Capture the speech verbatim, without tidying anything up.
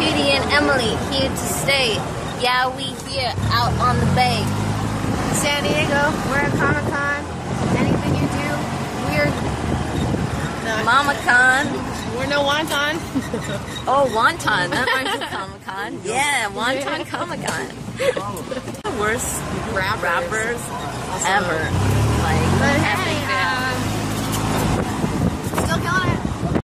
Judy and Emily here to stay. Yeah, we here out on the bay. San Diego, we're at Comic Con. Anything you do, we're no. Mama Con. We're no wonton. Oh, wonton. That rhymes with Comic Con. Yeah, wonton Comic Con. The worst rap rappers ever. Like, but epic hey, um, still killing it.